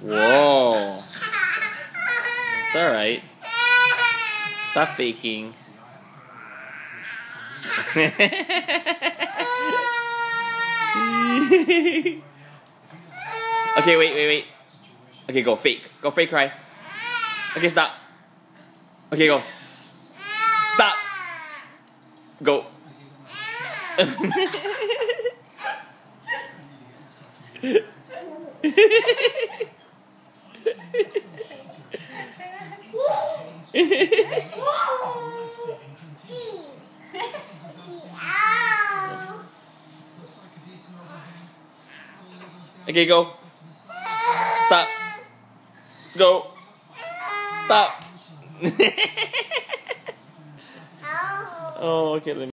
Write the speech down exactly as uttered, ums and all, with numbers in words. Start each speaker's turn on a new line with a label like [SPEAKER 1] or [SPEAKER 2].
[SPEAKER 1] Whoa. It's alright. Stop faking. Okay, wait, wait, wait. Okay, go. Fake. Go fake cry. Okay, stop. Okay, go. Stop. Go. Okay, go. Stop. Go. Stop. Oh, okay. Let me